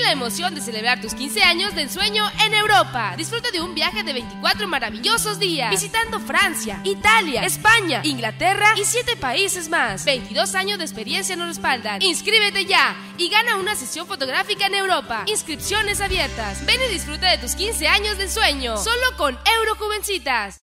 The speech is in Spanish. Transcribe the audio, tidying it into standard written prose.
la emoción de celebrar tus 15 años de ensueño en Europa. Disfruta de un viaje de 24 maravillosos días, visitando Francia, Italia, España, Inglaterra y 7 países más. 22 años de experiencia nos respaldan. Inscríbete ya y gana una sesión fotográfica en Europa. Inscripciones abiertas. Ven y disfruta de tus 15 años de ensueño, solo con Eurojovencitas.